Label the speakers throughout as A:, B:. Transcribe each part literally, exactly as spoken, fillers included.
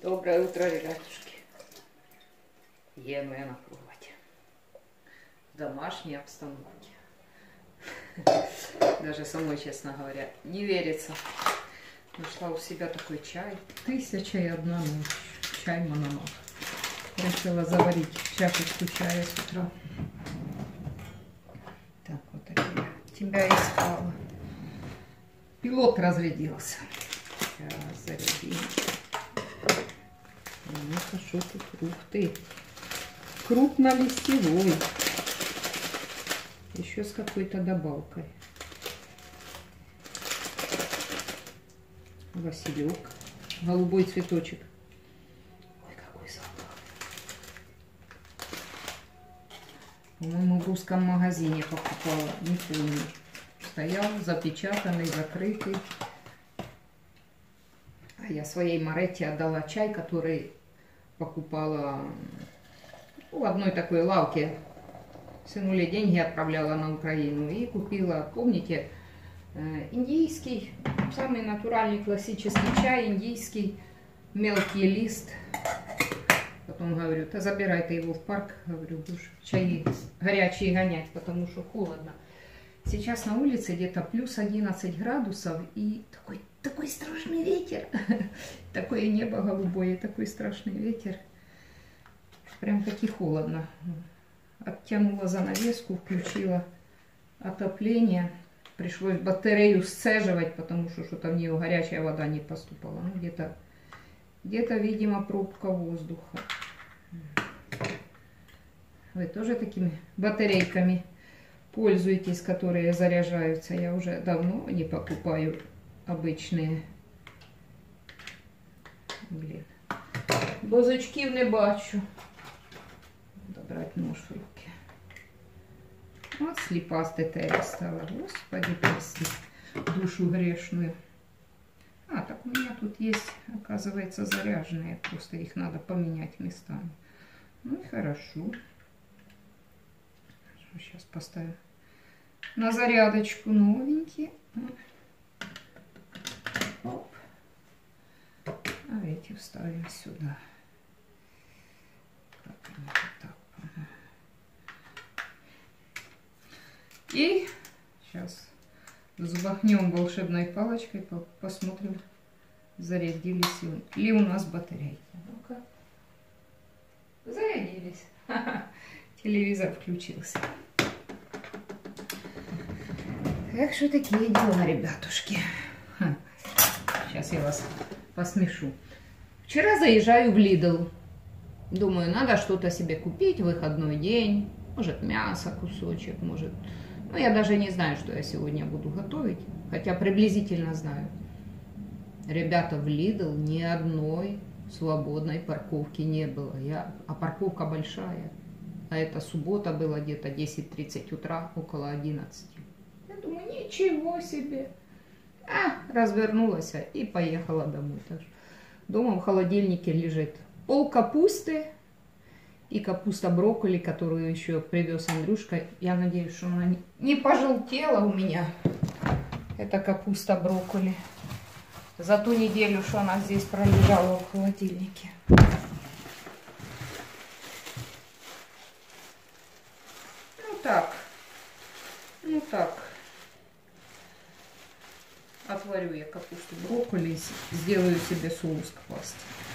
A: Доброе утро, ребятушки. Ем я на кровати. В домашней обстановке. Даже самой, честно говоря, не верится. Нашла у себя такой чай. Тысяча и одна ночь. Чай Мономах. Решила заварить чашечку чая с утра. Так, вот такие. Тебя искала. Пилот разрядился. Сейчас зарядим. Ну-ка, что тут? Ух ты! Крупнолистевой. Еще с какой-то добавкой. Василек. Голубой цветочек. Ой, какой запах. По-моему, в русском магазине покупала. Не помню. Стоял запечатанный, закрытый. А я своей Моретте отдала чай, который покупала в одной такой лавке. Сынуле деньги отправляла на Украину и купила, помните, индийский, самый натуральный классический чай, индийский, мелкий лист. Потом говорю, да забирай ты его в парк, говорю, будешь чаи горячие гонять, потому что холодно. Сейчас на улице где-то плюс одиннадцать градусов и такой, такой страшный ветер. Такое небо голубое, такой страшный ветер. Прям таки холодно. Оттянула занавеску, включила отопление. Пришлось батарею сцеживать, потому что что-то в нее горячая вода не поступала. Ну, где-то, где-то, видимо, пробка воздуха. Вы тоже такими батарейками пользуетесь, которые заряжаются? Я уже давно не покупаю обычные. Блин. Бозочків не бачу. Брать нож в руки. Вот слепастая я стала. Господи, прости душу грешную. А, так у меня тут есть, оказывается, заряженные. Просто их надо поменять местами. Ну и хорошо. Сейчас поставим на зарядочку новенькие. Оп. А эти вставим сюда. Как они вот так. И сейчас взмахнем волшебной палочкой, посмотрим, зарядились ли у нас батарейки. Ну-ка. Зарядились. Телевизор включился. Так что такие дела, ребятушки. Сейчас я вас посмешу. Вчера заезжаю в Lidl. Думаю, надо что-то себе купить в выходной день. Может, мясо кусочек, может... Ну, я даже не знаю, что я сегодня буду готовить. Хотя приблизительно знаю. Ребята, в Lidl ни одной свободной парковки не было. Я... А парковка большая. А это суббота была где-то десять тридцать утра, около одиннадцати. Я думаю, ничего себе. А, развернулась и поехала домой. Так что дома в холодильнике лежит пол капусты и капуста брокколи, которую еще привез Андрюшка. Я надеюсь, что она не пожелтела у меня. Это капуста брокколи. За ту неделю, что она здесь пролежала в холодильнике. Ну так. Ну так. Отварю я капусту брокколи и сделаю себе соус к пасте.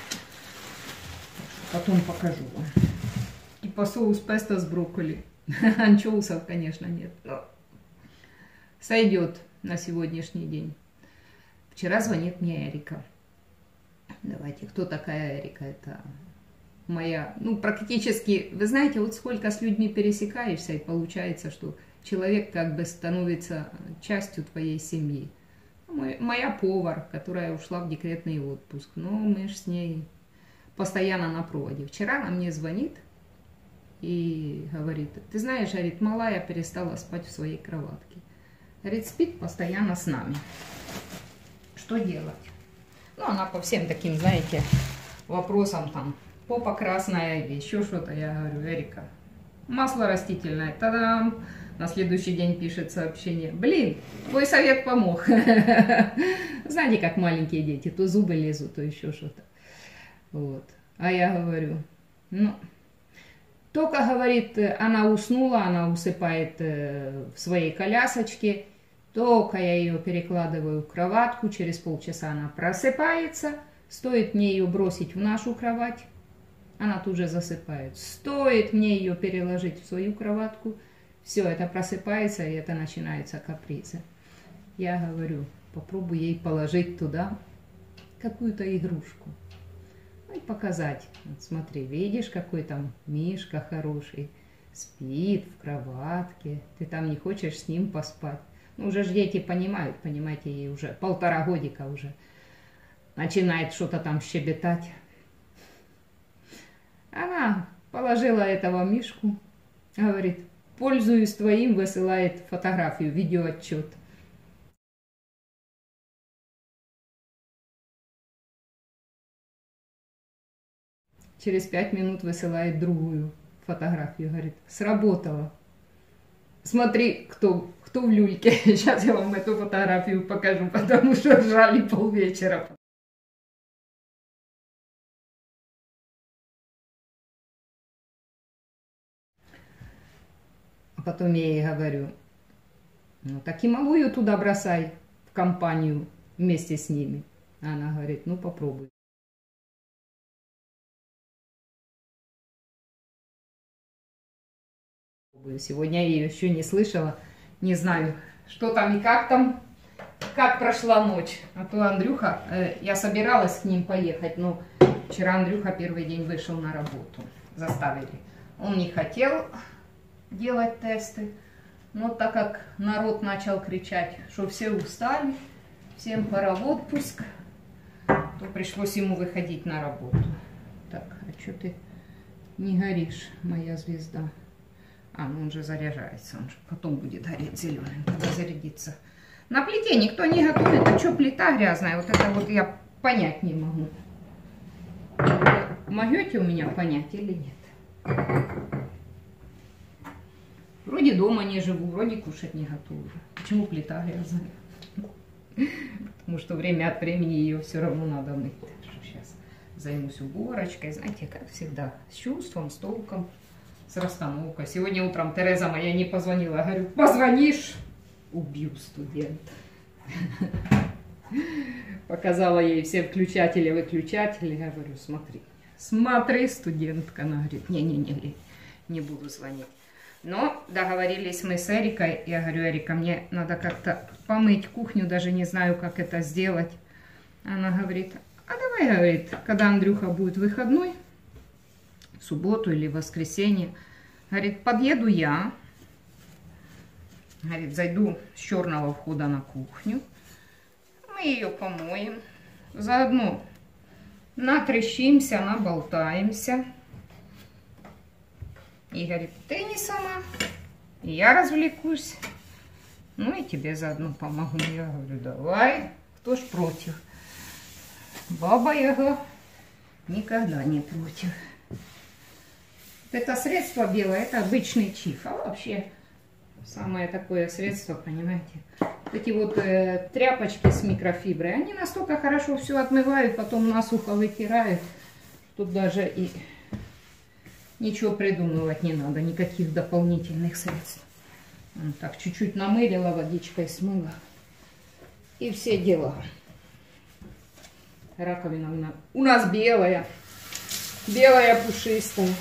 A: Потом покажу вам. И по соус песто с брокколи. Анчоусов, конечно, нет. Но сойдет на сегодняшний день. Вчера звонит мне Эрика. Давайте, кто такая Эрика? Это моя, ну, практически, вы знаете, вот сколько с людьми пересекаешься, и получается, что человек как бы становится частью твоей семьи. Моя повар, которая ушла в декретный отпуск. Но мы ж с ней постоянно на проводе. Вчера она мне звонит и говорит, ты знаешь, говорит, малая перестала спать в своей кроватке. Говорит, спит постоянно с нами. Что делать? Ну, она по всем таким, знаете, вопросам там, попа красная или еще что-то. Я говорю, Эрика, масло растительное, та-дам! На следующий день пишет сообщение. Блин, твой совет помог. Знаете, как маленькие дети, то зубы лезут, то еще что-то. Вот. А я говорю, ну, только, говорит, она уснула, она усыпает в своей колясочке, только я ее перекладываю в кроватку, через полчаса она просыпается, стоит мне ее бросить в нашу кровать, она тут же засыпает. Стоит мне ее переложить в свою кроватку, все, это просыпается, и это начинается капризы. Я говорю, попробуй ей положить туда какую-то игрушку. Ну и показать. Вот смотри, видишь, какой там Мишка хороший, спит в кроватке, ты там не хочешь с ним поспать. Ну, уже же дети понимают, понимаете, ей уже полтора годика уже начинает что-то там щебетать. Она положила этого Мишку, говорит, пользуюсь твоим, высылает фотографию, видеоотчет. Через пять минут высылает другую фотографию, говорит, сработало. Смотри, кто, кто в люльке. Сейчас я вам эту фотографию покажу, потому что ржали полвечера. А потом я ей говорю, ну так и малую туда бросай, в компанию вместе с ними. Она говорит, ну попробуй. Сегодня я ее еще не слышала, не знаю, что там и как там, как прошла ночь. А то Андрюха, э, я собиралась к ним поехать, но вчера Андрюха первый день вышел на работу, заставили. Он не хотел делать тесты, но так как народ начал кричать, что все устали, всем пора в отпуск, то пришлось ему выходить на работу. Так, а что ты не горишь, моя звезда? А, ну он же заряжается, он же потом будет гореть зеленым, когда зарядится. На плите никто не готовит, а что плита грязная, вот это вот я понять не могу. Могете у меня понять или нет? Вроде дома не живу, вроде кушать не готовлю. Почему плита грязная? Потому что время от времени ее все равно надо мыть. Сейчас займусь уборочкой, знаете, как всегда, с чувством, с толком. С расстановкой. Сегодня утром Тереза моя не позвонила. Я говорю, позвонишь? Убью студента. Показала ей все включатели, выключатели. Я говорю, смотри, смотри, студентка. Она говорит, не-не-не, не буду звонить. Но договорились мы с Эрикой. Я говорю, Эрика, мне надо как-то помыть кухню, даже не знаю, как это сделать. Она говорит, а давай, говорит, когда Андрюха будет выходной, в субботу или в воскресенье, говорит, подъеду я, говорит, зайду с черного входа на кухню, мы ее помоем, заодно натрещимся, наболтаемся. И говорит, ты не сама, я развлекусь, ну и тебе заодно помогу. Я говорю, давай, кто ж против? Баба Яга никогда не против. Это средство белое, это обычный чих, а вообще самое такое средство, понимаете, вот эти вот э, тряпочки с микрофиброй, они настолько хорошо все отмывают, потом насухо вытирают, тут даже и ничего придумывать не надо, никаких дополнительных средств. Вот так, чуть-чуть намылила, водичкой смыла, и все дела. Раковина у нас белая, белая пушистая.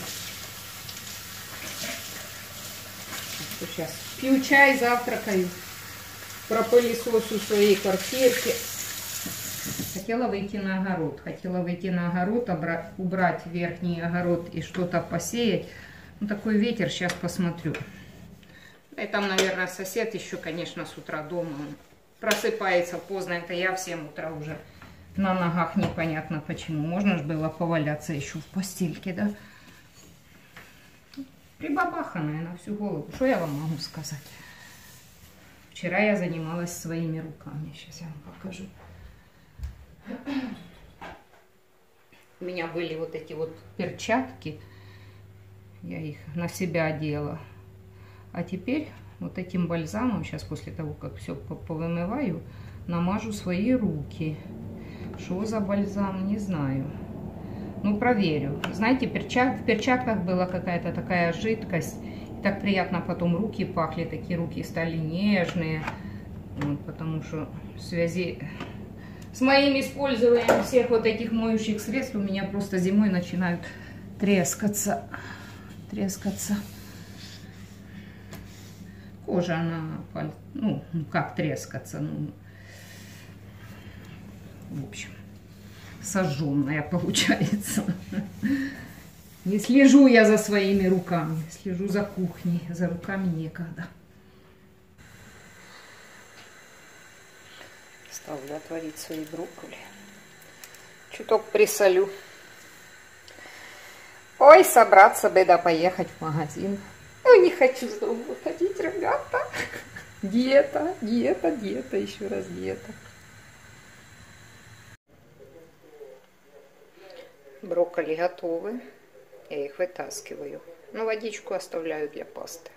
A: Сейчас пью чай, завтракаю, пропылесосю своей квартирки. Хотела выйти на огород, хотела выйти на огород, убрать верхний огород и что-то посеять. Ну, такой ветер, сейчас посмотрю. И там, наверное, сосед еще, конечно, с утра дома. Он просыпается поздно, это я в семь утра уже на ногах, непонятно почему. Можно же было поваляться еще в постельке, да? Прибабаханная на всю голову. Что я вам могу сказать? Вчера я занималась своими руками. Сейчас я вам покажу. У меня были вот эти вот перчатки. Я их на себя одела. А теперь вот этим бальзамом, сейчас после того, как все повымываю, намажу свои руки. Что за бальзам, не знаю. Ну, проверю. Знаете, перчат... в перчатках была какая-то такая жидкость. И так приятно потом руки пахли. Такие руки стали нежные. Вот, потому что в связи с моим использованием всех вот этих моющих средств у меня просто зимой начинают трескаться. Трескаться. Кожа, она, ну, как трескаться, ну, в общем, сожженная получается. Не слежу я за своими руками, слежу за кухней, за руками некогда. Ставлю отварить свои брокколи. Чуток присолю. Ой, собраться бы, да поехать в магазин. Ой, не хочу с дома выходить, ребята. Диета, диета, диета, еще раз диета. Брокколи готовы. Я их вытаскиваю. Но водичку оставляю для пасты.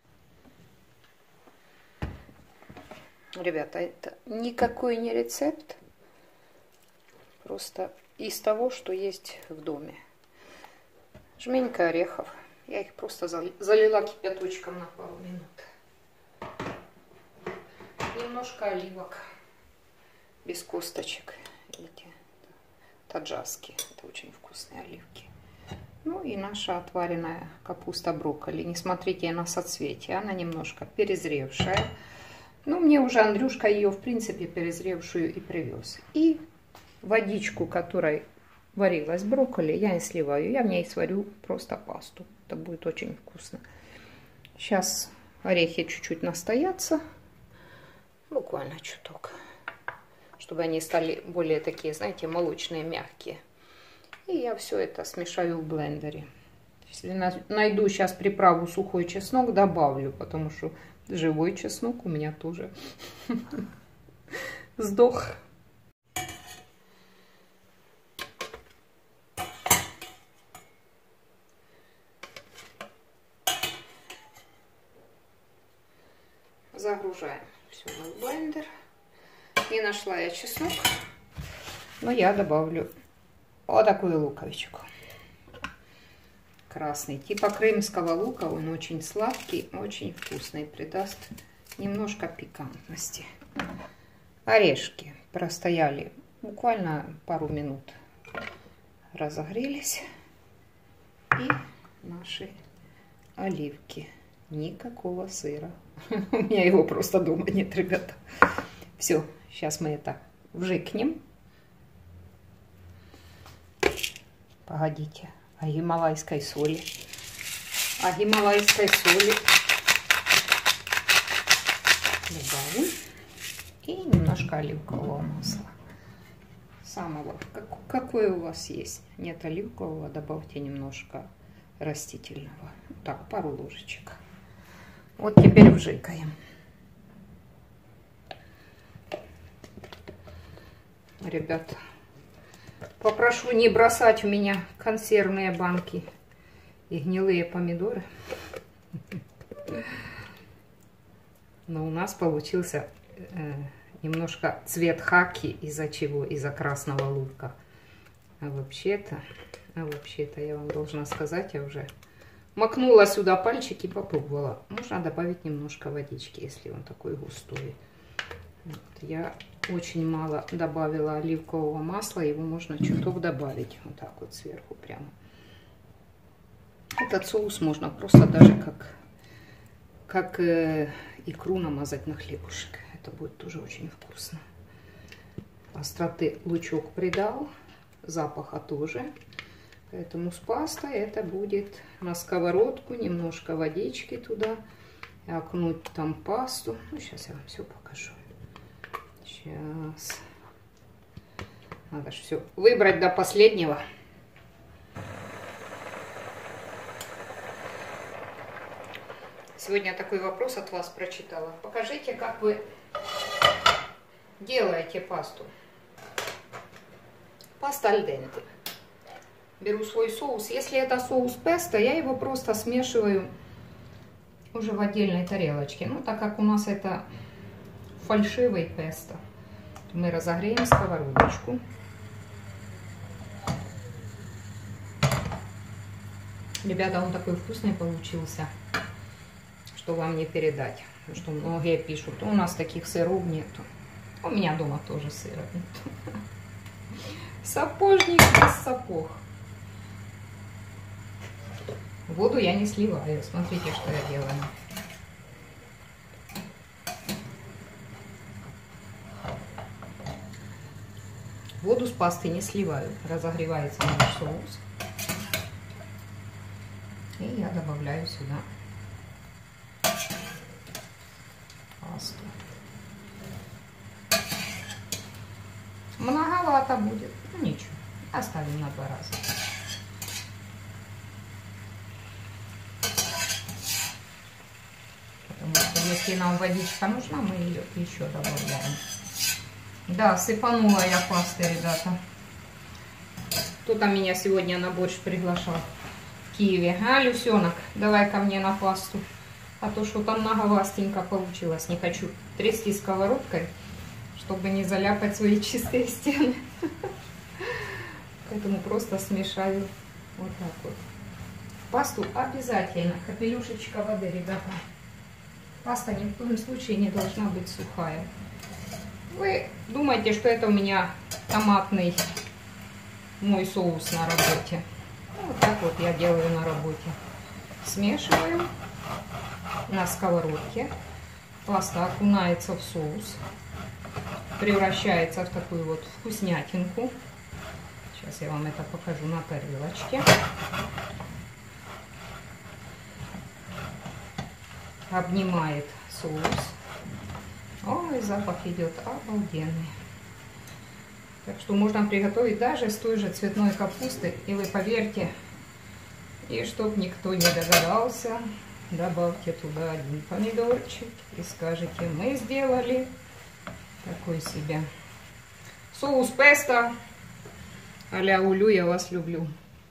A: Ребята, это никакой не рецепт. Просто из того, что есть в доме. Жменька орехов. Я их просто залила кипяточком на пару минут. Немножко оливок. Без косточек. Видите? Таджаски. Это очень вкусные оливки. Ну и наша отваренная капуста брокколи. Не смотрите на соцветие. Она немножко перезревшая. Ну, мне уже Андрюшка ее, в принципе, перезревшую и привез. И водичку, которой варилась брокколи, я не сливаю. Я в ней сварю просто пасту. Это будет очень вкусно. Сейчас орехи чуть-чуть настоятся. Буквально чуток. Чтобы они стали более такие, знаете, молочные, мягкие. И я все это смешаю в блендере. Если найду сейчас приправу сухой чеснок, добавлю. Потому что живой чеснок у меня тоже сдох. Загружаем все в блендер. Не нашла я чеснок, но я добавлю вот такую луковичку. Красный, типа крымского лука, он очень сладкий, очень вкусный, придаст немножко пикантности. Орешки простояли буквально пару минут, разогрелись. И наши оливки. Никакого сыра. У меня его просто дома нет, ребята. Все, сейчас мы это вжикнем. Погодите. О гималайской соли. О гималайской соли добавим. И немножко оливкового масла. Самого, как, какое у вас есть. Нет оливкового, добавьте немножко растительного. Так, пару ложечек. Вот теперь вжикаем. Ребята, попрошу не бросать у меня консервные банки и гнилые помидоры. Но у нас получился э, немножко цвет хаки. Из-за чего? Из-за красного лука. А вообще-то, а вообще-то я вам должна сказать, я уже макнула сюда пальчики и попробовала. Можно добавить немножко водички, если он такой густой. Вот, я очень мало добавила оливкового масла. Его можно чуток добавить. Вот так вот сверху прямо. Этот соус можно просто даже как, как э, икру намазать на хлебушек. Это будет тоже очень вкусно. Остроты лучок придал. Запаха тоже. Поэтому с пастой это будет на сковородку, немножко водички туда, и окунуть там пасту. Ну, сейчас я вам все покажу. Сейчас. Надо же все выбрать до последнего. Сегодня такой вопрос от вас прочитала. Покажите, как вы делаете пасту. Паста аль денте. Беру свой соус. Если это соус песто, я его просто смешиваю уже в отдельной тарелочке. Ну, так как у нас это фальшивый песто, мы разогреем сковородочку. Ребята, он такой вкусный получился, что вам не передать. Потому что многие пишут, у нас таких сыров нету. У меня дома тоже сыра нету. Сапожник без сапог. Воду я не сливаю. Смотрите, что я делаю. Воду с пасты не сливаю. Разогревается наш соус. И я добавляю сюда пасту. Многовато будет. Ну ничего. Оставим на два раза. Потому что если нам водичка нужна, мы ее еще добавляем. Да, сыпанула я пасты, ребята. Кто-то меня сегодня на борщ приглашал в Киеве. А, Люсенок, давай ко мне на пасту. А то что-то многовастенько получилось. Не хочу трясти сковородкой, чтобы не заляпать свои чистые стены. Поэтому просто смешаю вот так вот. Пасту обязательно. Капелюшечка воды, ребята. Паста ни в коем случае не должна быть сухая. Вы думаете, что это у меня томатный мой соус на работе. Вот так вот я делаю на работе. Смешиваю на сковородке. Паста окунается в соус. Превращается в такую вот вкуснятинку. Сейчас я вам это покажу на тарелочке. Обнимает соус. Ой, запах идет обалденный. Так что можно приготовить даже с той же цветной капусты. И вы поверьте, и чтоб никто не догадался, добавьте туда один помидорчик и скажете, мы сделали такой себе соус песто а-ля улю, я вас люблю.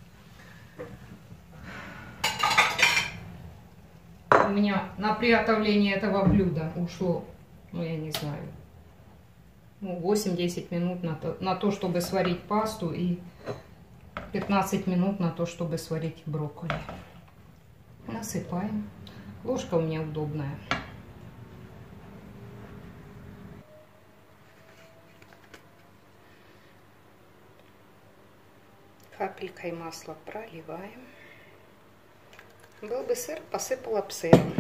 A: У меня на приготовление этого блюда ушло, ну я не знаю, ну, восемь-десять минут на то, на то, чтобы сварить пасту, и пятнадцать минут на то, чтобы сварить брокколи. Насыпаем. Ложка у меня удобная. Капелькой масла проливаем. Был бы сыр, посыпала бы сыром.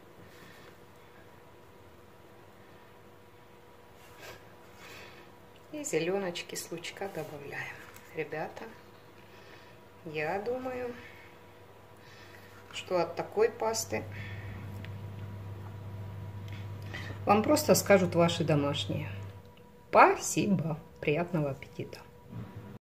A: И зеленочки с лучка добавляем. Ребята, я думаю, что от такой пасты вам просто скажут ваши домашние. Спасибо. Приятного аппетита.